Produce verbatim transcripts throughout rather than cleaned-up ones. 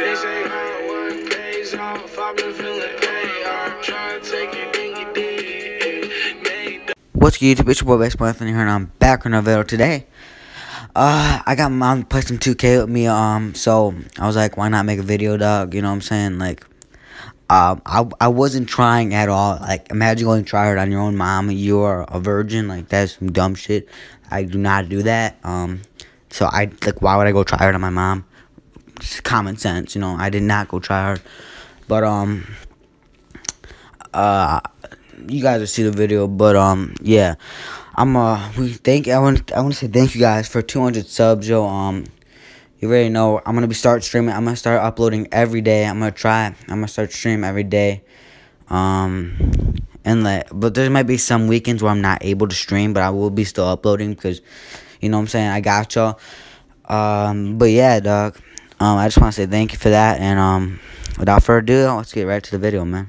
They say hard work pays off. I've been feeling paid off. Trying to take it dingy deep. What's good, YouTube? It's your boy Best Anthony here, and I'm back with another video today. Uh, I got my mom to play some two K with me. Um, so I was like, why not make a video, dog? You know what I'm saying? Like, um, I I wasn't trying at all. Like, imagine going try hard on your own mom. You're a virgin. Like, that's some dumb shit. I do not do that. Um, so I like, why would I go try hard on my mom? Just common sense, you know. I did not go try hard, but um, uh. you guys will see the video, but um yeah, I'm uh we thank I want I want to say thank you guys for two hundred subs, yo. Um you already know I'm gonna be start streaming. I'm gonna start uploading every day. I'm gonna try. I'm gonna start streaming every day. Um and like, but there might be some weekends where I'm not able to stream, but I will be still uploading because, you know what I'm saying, I got y'all. Um but yeah, dog. Um I just want to say thank you for that, and um without further ado, let's get right to the video, man.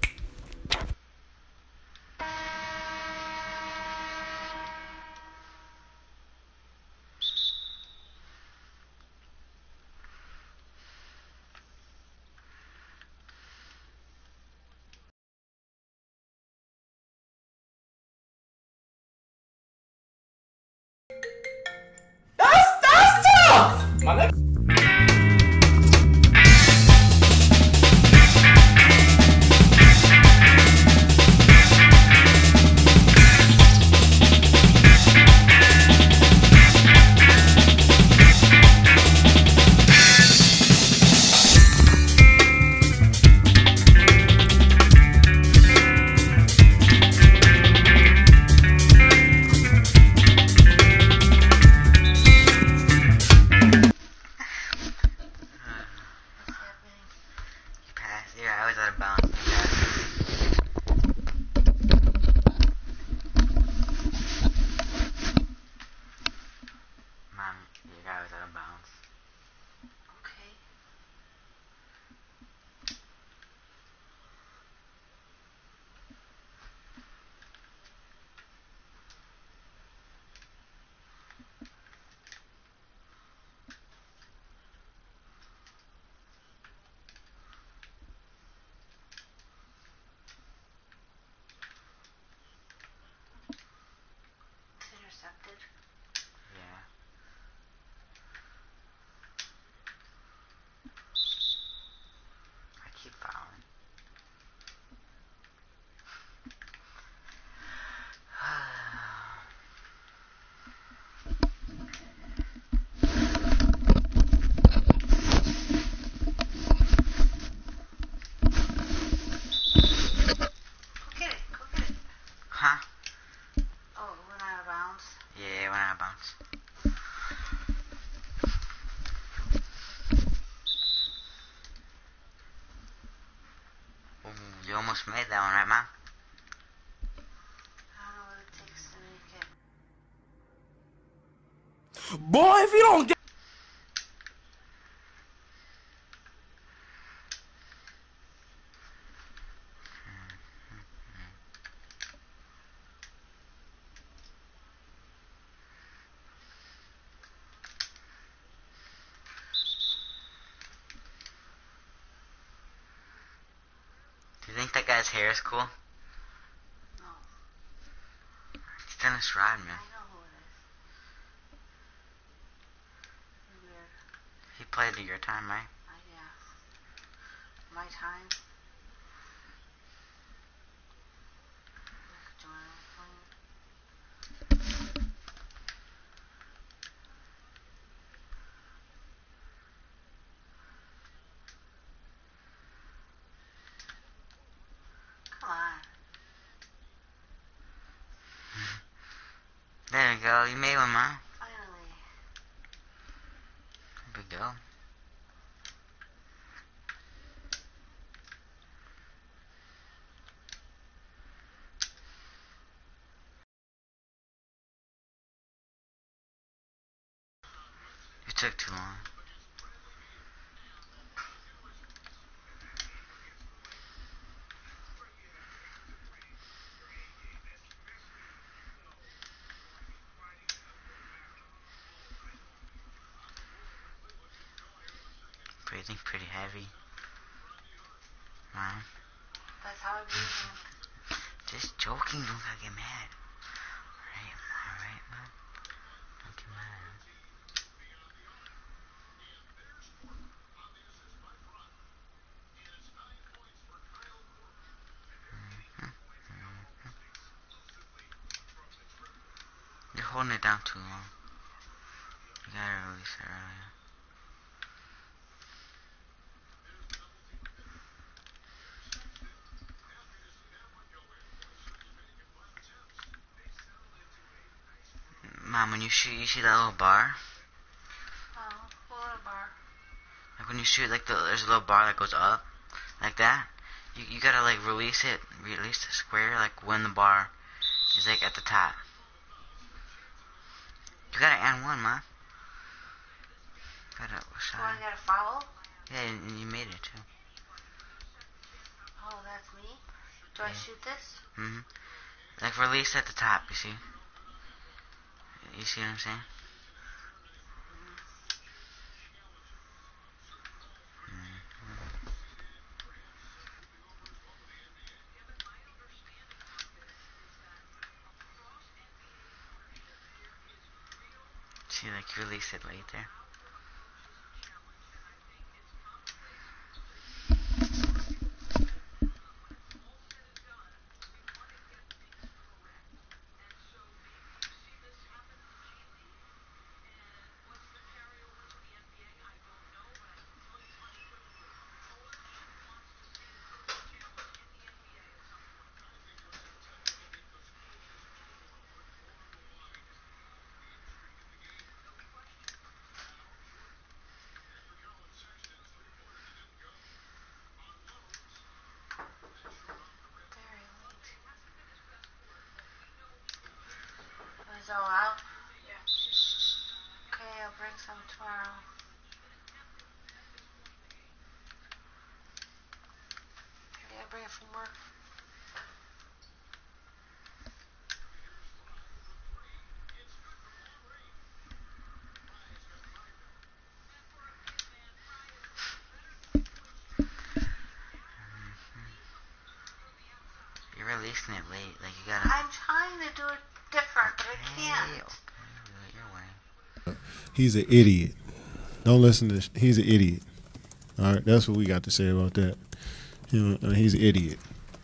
That's that's tough. My nigga. Yeah, I was out of bounds. Mom, your guy was out of bounds. Okay. Intercepted. Yeah. I keep fouling. Go get it. Go get it. Huh? Oh, it went out of bounds. Yeah, it went out of bounds. Ooh, you almost made that one, right, Mom? I don't know what it takes to make it. Boy, if you don't get Do you think that guy's hair is cool? No. It's Dennis Rodman. I know who it is. Weird. He played at your time, right? Uh, yeah. My time. Like Joanna was playing. Come on. There you go. You made one, Mom. Finally. There we go. You took too long. everything's pretty heavy. Mom. That's how I breathe in. Just joking, don't gotta get mad. Alright, alright, Mom. Don't get mad. You're holding it down too long. You gotta release it earlier. Mom, when you shoot, you see that little bar? Oh, what little bar? Like when you shoot, like the, there's a little bar that goes up, like that. You you gotta like release it, release the square, like when the bar is like at the top. You gotta and one, Mom. Gotta, Do I get a foul? yeah, and you made it too. Oh, that's me? Do I shoot this? Mhm. Like release at the top, you see? You see what I'm saying? Mm-hmm. See, like you release it right there. Very late. Is it all out? Yeah. Okay, I'll bring some tomorrow. Yeah, bring it from work. You're releasing it late, like you gotta. I'm trying to do it different, but I can't. Hey, okay, do it your way. He's an idiot. Don't listen to. Sh- he's an idiot. All right, that's what we got to say about that. You know, uh, he's an idiot.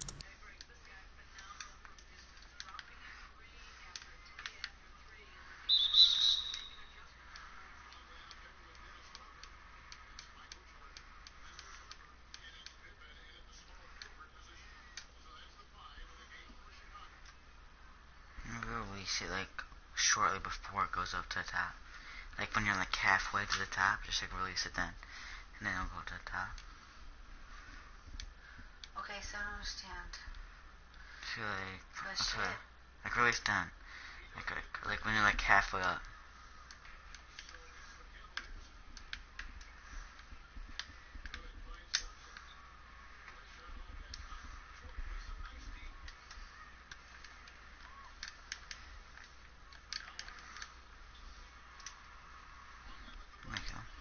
You release it like shortly before it goes up to the top. Like when you're like halfway to the top, just like release it then, and then it'll go to the top. Okay, so I don't understand. Feel like, Push feel it. like, like release done. Like, like like when you're like halfway up. There you go.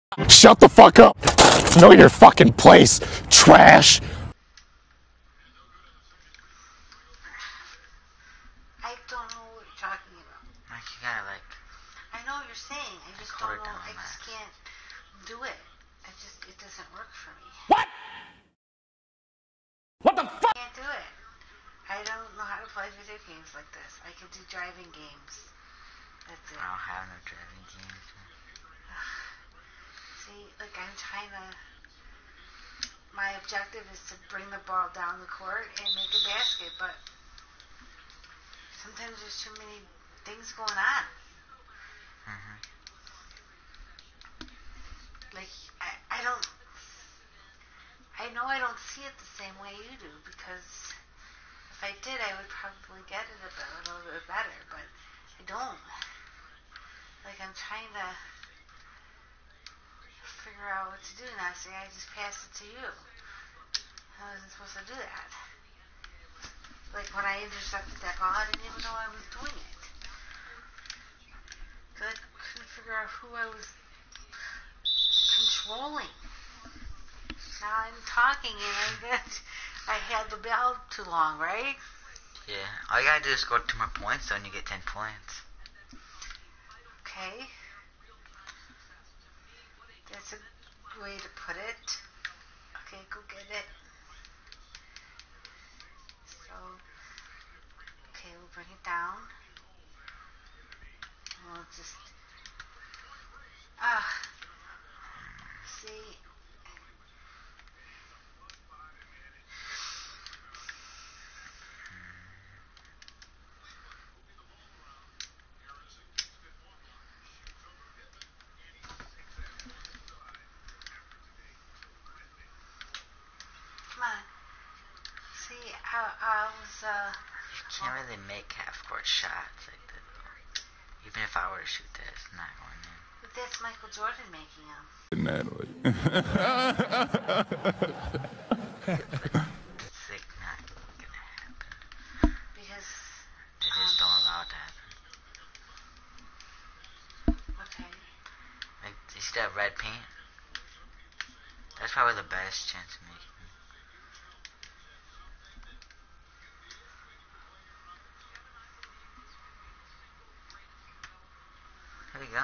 Shut the fuck up. Know your fucking place, trash. I don't know what you're talking about. Like, you gotta, like... I know what you're saying. I just Hold don't it know. down, I just Max. can't do it. I just, it doesn't work for me. What? What the fuck? I can't do it. I don't know how to play video games like this. I can do driving games. That's it. I don't have no driving games. See, like I'm trying to... My objective is to bring the ball down the court and make a basket, but sometimes there's too many things going on. Mm-hmm. Like, I, I don't... I know I don't see it the same way you do, because if I did, I would probably get it a, bit, a little bit better, but I don't. Like, I'm trying to figure out what to do now. See, I just passed it to you. I wasn't supposed to do that. Like, when I intercepted that ball, I didn't even know I was doing it. Because I couldn't figure out who I was controlling. Now I'm talking and I get, I had the bell too long, right? Yeah. All you gotta do is score two more points, though, and you get ten points. Okay. That's a way to put it. Okay, go get it. So, okay, we'll bring it down. And we'll just, ah, see. Come on. See, I, I was, uh... You can't really make half-court shots like that, though. Even if I were to shoot that, it's not going in. But that's Michael Jordan making them. It's like not gonna happen. Because, They just um, don't allow it to happen. okay. Like, you see that red paint? That's probably the best chance of making it. There we go.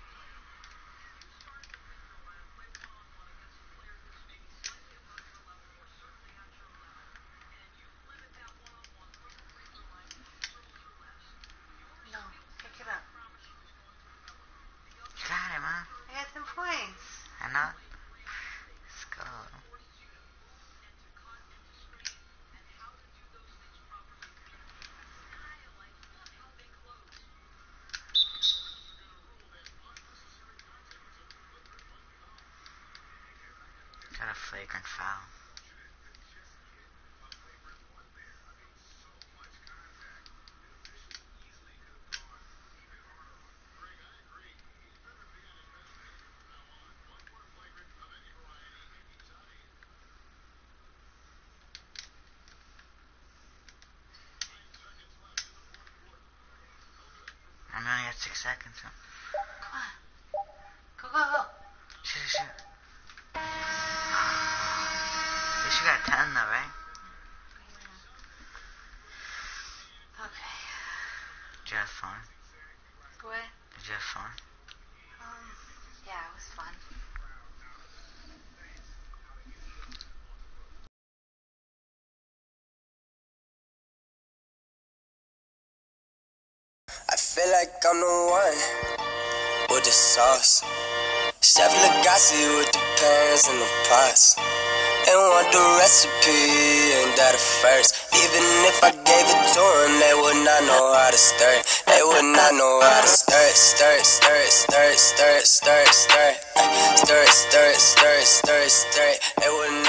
No, pick it up. You got it, man. I got some points. I know. Let's go. Got a flagrant foul. I'm only at six seconds. So. Come on. Go, go, go. Shoot, shoot, shoot. At least you got ten though, right? Okay. Did you have fun? What? Did you have fun? Um, yeah, it was fun. I feel like I'm the one with the sauce. Chef Legacy with the pans and the pots. They want the recipe, ain't that a first? Even if I gave it to them, they would not know how to stir it. They would not know how to stir it, stir it, stir it, stir it, stir it, stir it, stir it, stir it, stir it, stir it, stir it, stir it. They would